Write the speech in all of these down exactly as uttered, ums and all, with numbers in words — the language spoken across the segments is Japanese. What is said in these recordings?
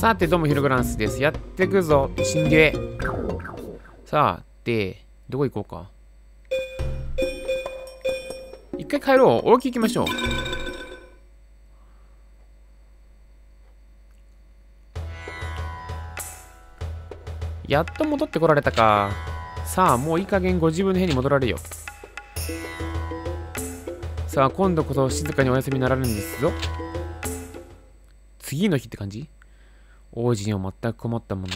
さて、どうもヒログランスです。やってくぞ、進級へ。さあ、で、どこ行こうか。一回帰ろう。大きい行きましょう。やっと戻ってこられたか。さあ、もういい加減ご自分の部屋に戻られよ。さあ、今度こそ静かにお休みになられるんですぞ。次の日って感じ？王子には全く困ったものだ。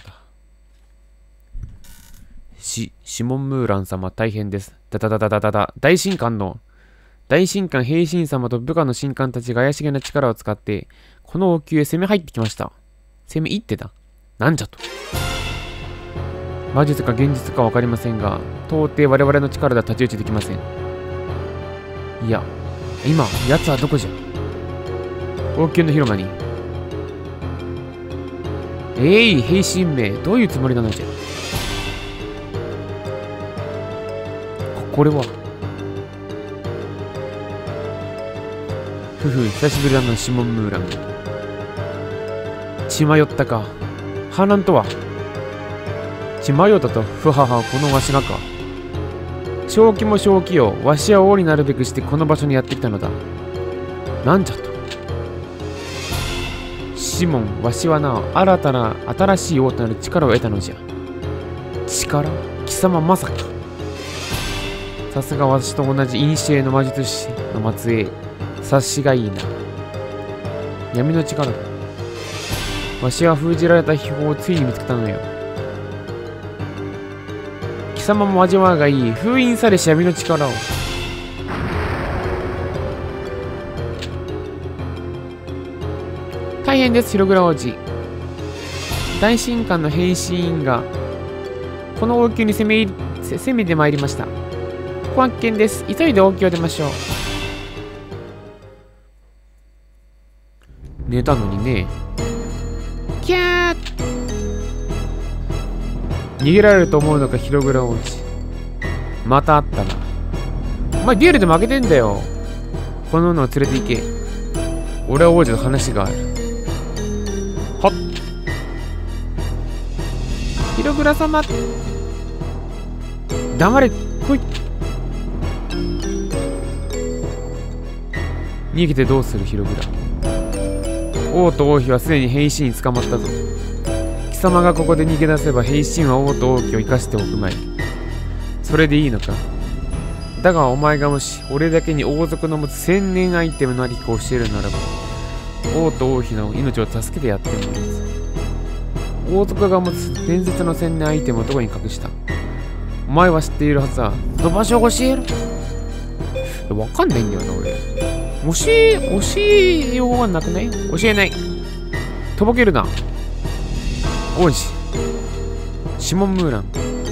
し、シモン・ムーラン様大変です。だだだだだだだ。大神官の、大神官平神様と部下の神官たちが怪しげな力を使って、この王宮へ攻め入ってきました。攻め入ってた。なんじゃと。魔術か現実かわかりませんが、到底我々の力では太刀打ちできません。いや、今、奴はどこじゃ？王宮の広間に。えい、平神名、どういうつもりなのじゃ。これは。ふふ、久しぶりだな、シモン・ムーラン。血迷ったか。反乱とは。血迷ったと、ふはは、このわしがか。正気も正気よ、わしは王になるべくしてこの場所にやってきたのだ。なんじゃと。シモン、わしはな、新たな、新しい王となる力を得たのじゃ。力？貴様まさか。さすが私と同じ古の魔術師の末裔。察しがいいな。闇の力だ。わしは封じられた秘宝をついに見つけたのよ。貴様も味わうがいい。封印されし闇の力を。大変です、広倉王子。大神官の変身がこの王宮に攻め入り攻めてまいりました。ここは危険です。急いで王宮を出ましょう。寝たのにね。キャー。逃げられると思うのか、広倉王子。またあったな。お前デュエルで負けてんだよ。この女を連れて行け。俺は王子と話がある。はっ。広倉様。黙れ、来い。逃げてどうする、広倉。王と王妃はすでに変身に捕まったぞ。貴様がここで逃げ出せば変身は王と王妃を生かしておくまい。それでいいのか。だがお前がもし俺だけに王族の持つ千年アイテムのありかを教えるならば、王と王妃の命を助けてやってもいいぞ。王族が持つ伝説の千年アイテムをどこに隠した？お前は知っているはずだ。その場所を教える？わかんないんだよな、俺。教え、教えようがなくない？教えない。とぼけるな。王子。シモン・ムーラン。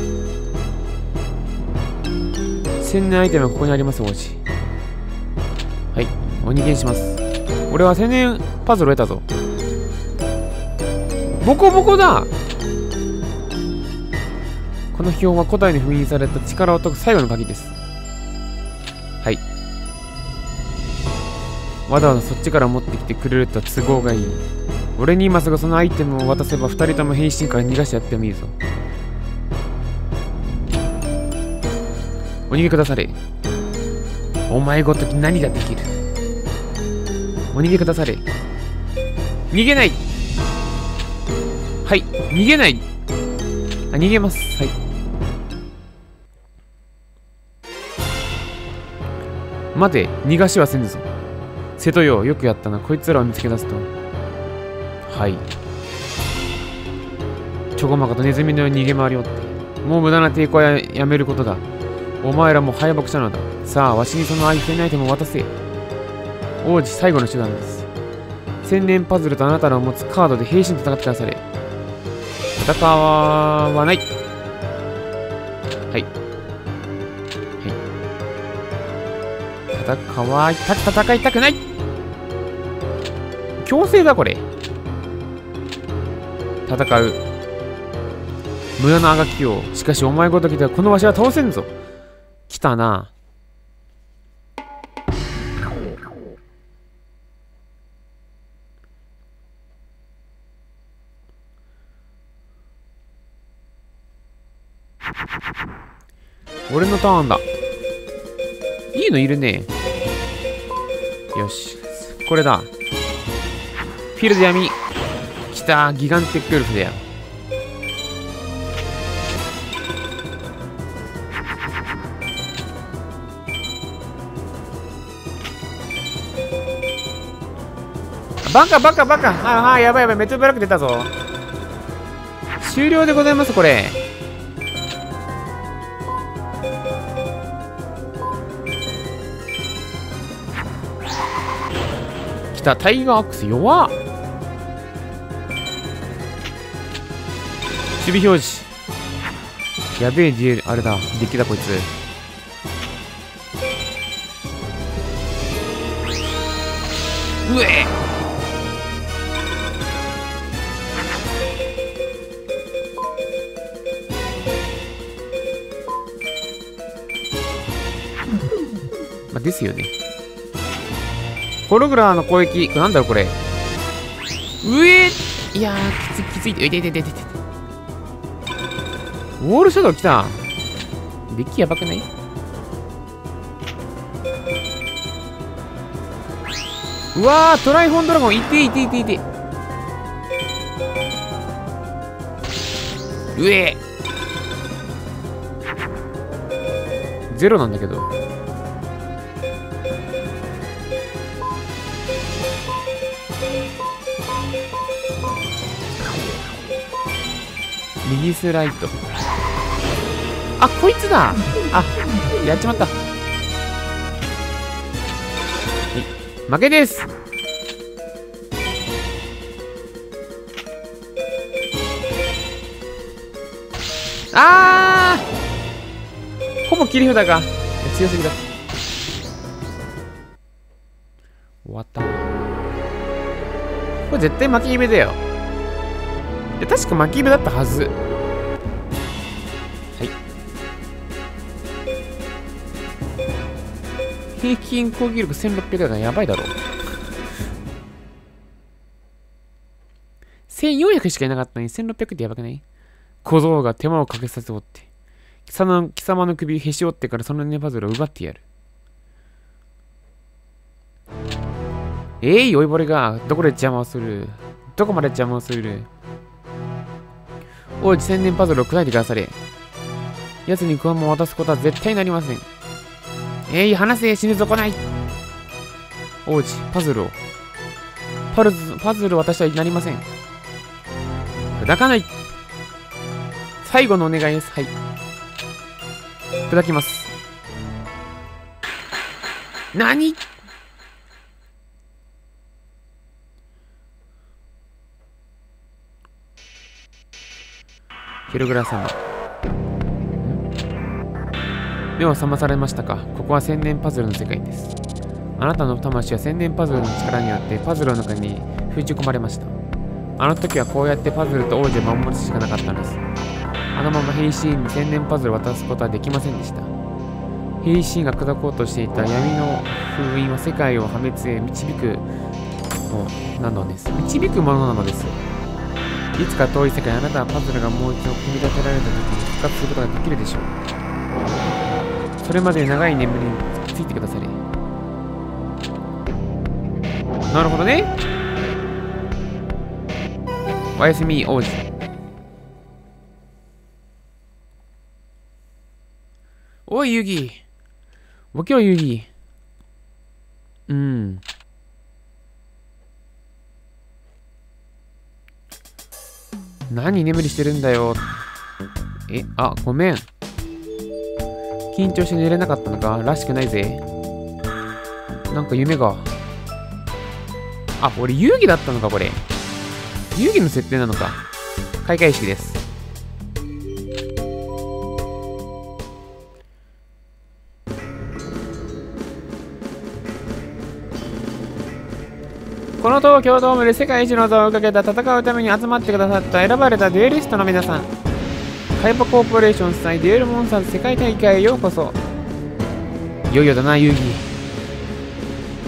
千年アイテムはここにあります、王子。はい、お逃げにします。俺は千年パズルを得たぞ。ボコボコだ。この表は古代に封印された力を解く最後の鍵です。はい。わざわざそっちから持ってきてくれるとは都合がいい。俺に今すぐそのアイテムを渡せば二人とも変身から逃がしてやってもいいぞ。お逃げくだされ。お前ごとき何ができる？お逃げくだされ。逃げない。はい、逃げない。あ、逃げます。はい。待て、逃がしはせぬぞ。瀬戸よ、よくやったな。こいつらを見つけ出すと。はい。ちょこまかとネズミのように逃げ回りおって。もう無駄な抵抗は や, やめることだ。お前らも敗北したのだ。さあ、わしにそのアイテムアイテムを渡せ。王子最後の手段です。千年パズルとあなたの持つカードで兵士に戦ってくだされ。戦わない。はい。はい。戦わいた、戦いたくない。強制だ、これ。戦う。無駄なあがきを。しかしお前ごときではこのわしは倒せんぞ。来たな。 俺のターンだ。いいのいるね。よし。これだ。フィールド闇。きたー。ギガンティックウルフだよ。バカバカバカ。ああ、やばいやばい。メタルブラック出たぞ。終了でございます、これ。来た、タイガーアックス弱っ。守備表示。やべえ、デュエル、あれだ。デッキだ、こいつ。うえまあ、ですよね。ホログラーの攻撃、なんだろうこれ。うえいやー、きついきつい。えててててて。ウォールシャドウ来た。デッキやばくない？うわー、トライフォンドラゴン、いていていていて。うえゼロなんだけど。右スライト。あ、こいつだ。あ、やっちまった。はい、負けです。あー、ほぼ切り札が強すぎだ。終わった。これ絶対負けイベだよ。で確か負けイベだったはず。はい。平均攻撃力せんろっぴゃくだからやばいだろ。せんよんひゃくしかいなかったのにせんろっぴゃくってやばくない？小僧が手間をかけさせおって。貴様の、貴様の首へし折ってからそのネパズルを奪ってやる。えい、老いぼれが、どこで邪魔をする？どこまで邪魔をする？王子千年パズルを砕いてくだされ。奴に不安も渡すことは絶対になりません。えい、離せ、死ぬぞ来ない。王子、パズルを。パルズ、パズルを渡してはなりません。砕かない。最後のお願いです。はい。砕きます。何？ヒルグラ様。目を覚まされましたか？ここは千年パズルの世界です。あなたの魂は千年パズルの力によってパズルの中に封じ込まれました。あの時はこうやってパズルと王子を守るしかなかったんです。あのまま兵士員に千年パズルを渡すことはできませんでした。兵士員が砕こうとしていた闇の封印は世界を破滅へ導くものなのです。導くものなのです。いつか遠い世界、あなたはパズルがもう一度組み立てられた時に復活することができるでしょう。それまで長い眠りについてくだされ。なるほどね。おやすみ王子。おい、ユギ。おきょう、ユギ。うん。何眠りしてるんだよ。え、あ、ごめん。緊張して寝れなかったのからしくないぜ。なんか夢が。あ、俺遊戯だったのか、これ。遊戯の設定なのか。開会式です。この東京ドームで世界一の座をかけた戦うために集まってくださった選ばれたデュエリストの皆さん。カイパコーポレーション主催デュエルモンスターズ世界大会へようこそ。いよいよだな、遊戯。うん。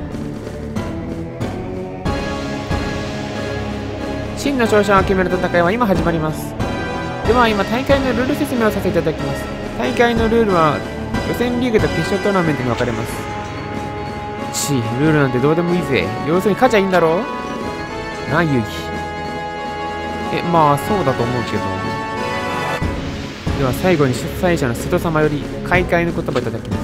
真の勝者を決める戦いは今始まります。では今大会のルール説明をさせていただきます。 大会のルールは予選リーグと決勝トーナメントに分かれます。ちルールなんてどうでもいいぜ。要するに勝ちゃいいんだろなあ、遊戯。え、まあそうだと思うけど。では最後に主催者の瀬戸様より開会の言葉いただきます。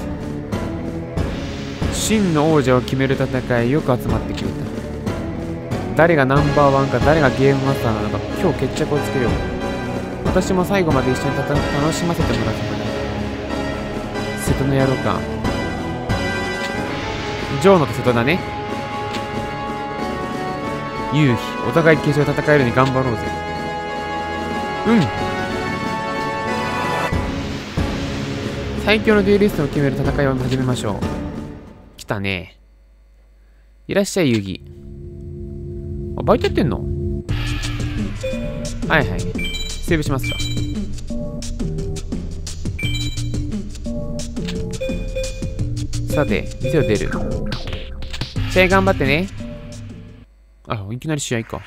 真の王者を決める戦い、よく集まってくれた。誰がナンバーワンか誰がゲームマスターなのか、今日決着をつけよう。私も最後まで一緒にたた楽しませてもらうつもりだ。瀬戸の野郎か。ジョーノと瀬戸だね。勇気、お互い決勝戦えるように頑張ろうぜ。うん。最強のデュエリストを決める戦いを始めましょう。来たね。いらっしゃい、遊戯。あ、バイトやってんの？はいはい。セーブしますか。さて、店を出る。試合頑張ってね。あ、いきなり試合か。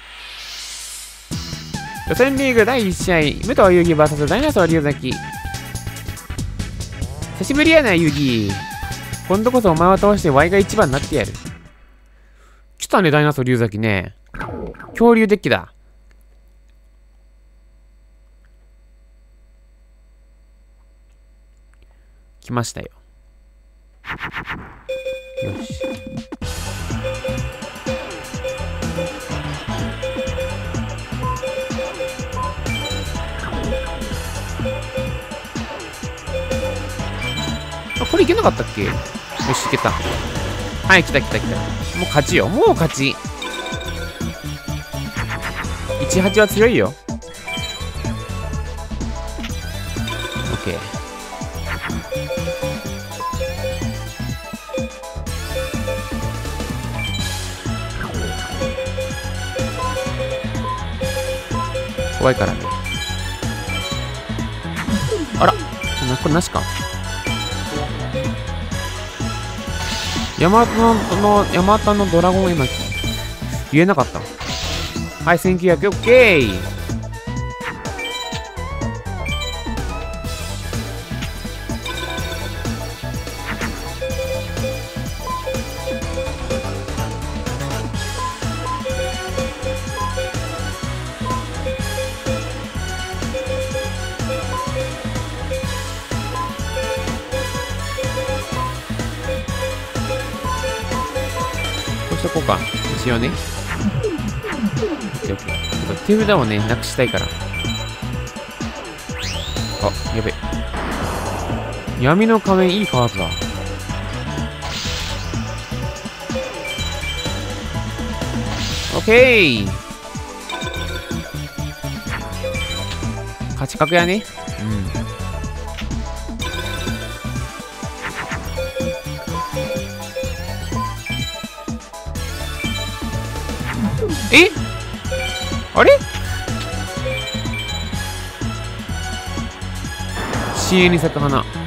予選リーグだいいち試合、武藤遊戯 ブイエス ダイナソー龍崎。久しぶりやな、遊戯。今度こそお前を倒してワイが一番になってやる。来たね、ダイナソー龍崎ね。恐竜デッキだ。来ましたよ。よし。あ、これいけなかったっけ？よし、いけた。はい、来た来た来た。もう勝ちよ。もう勝ち。いちはちは強いよ。オッケー。怖いからね。あら、これなしか。ヤマタの、ヤマタのドラゴン今、言えなかった。はい、せんきゅうひゃく、オッケー。こうしとこうか。一応ね。手札をね、なくしたいから。あ、やべ。闇の仮面いいカードだ。オッケー。勝ち確やね。うん。え？あれ？深淵に咲く花。なん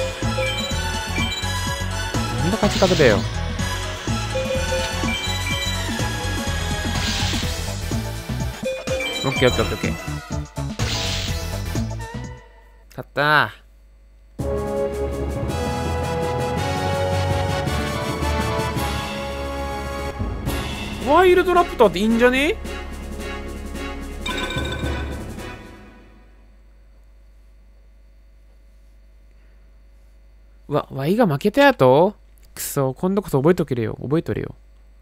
だ勝ち方だよ。オッケーオッケーオッケーオッケー。勝ったー。ワイルドラプターっていいんじゃね？わ、ワイが負けたやと？くそ、今度こそ覚えとけれよ。覚えとれよ。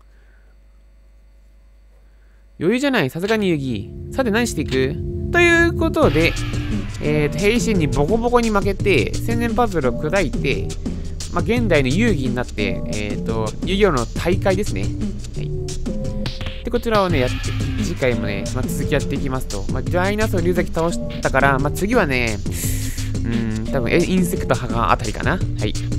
余裕じゃない、さすがに遊戯。さて何していく？ということで、えーと、兵士にボコボコに負けて、千年パズルを砕いて、まあ、現代の遊戯になって、えーと、遊戯王の大会ですね。はい。で、こちらをね、やって、次回もね、まあ、続きやっていきますと。まあ、ダイナソー龍崎倒したから、まあ、次はね、うーん、多分、インセクト派があたりかな。はい。